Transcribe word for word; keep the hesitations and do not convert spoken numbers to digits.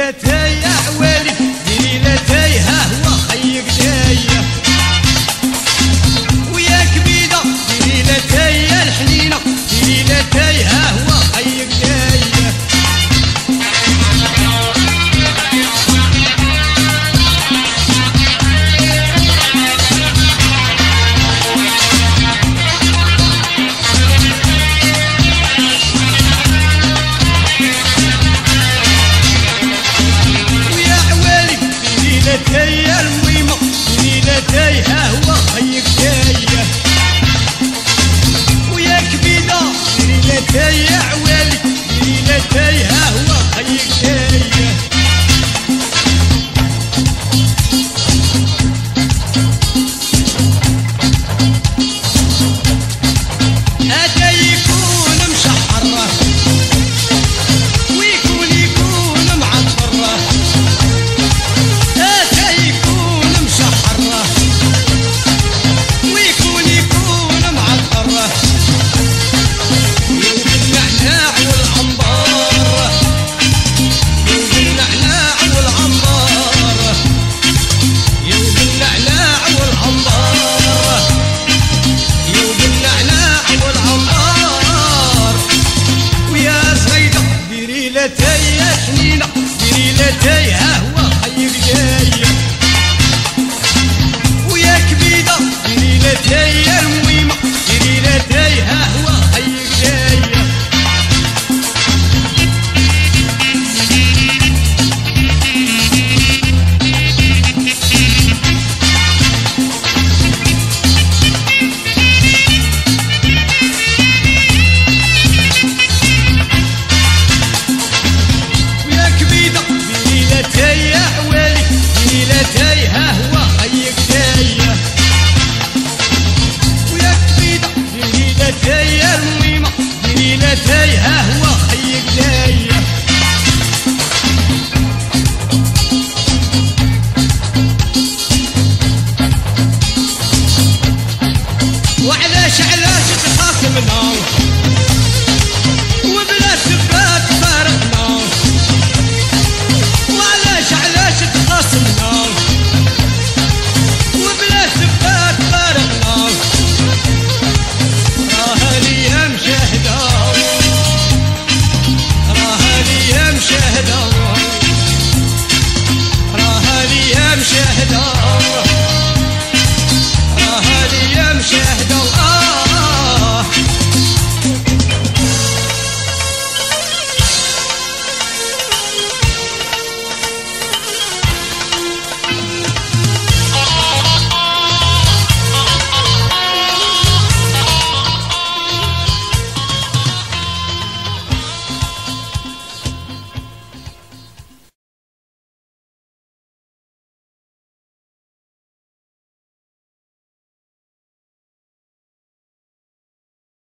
ليلتي يا عوالي ليلتي ها هو خيك جايه ويا كبيده ليلتي يا الحنينه ليلتي ها هو خيك جايه ليلتي يا الميمة ليلتي ها هو خيك جايه ويا كبيدة ليلتي يا عوالي ليلتي ها هو خيك جايه هذا يكون مشحره ويكون يكون معطره ليلتي يا حنينة ليلتي ها هو خيك جايه ويا كبيدة ليلتي يا الميمة ليلتي ها هو خيك جايه ليلتي يا عوالي ليلتي ها هو خيك جايه ويا كبيده ليلتي يا الميمه ليلتي ها هو خيك جايه وعلاش علاش تخاصمنا وبلا سبات فارقنا علاش تخاصمنا وبلا سبات فارقنا راها ليها مشاهدة راها ليها مشاهدة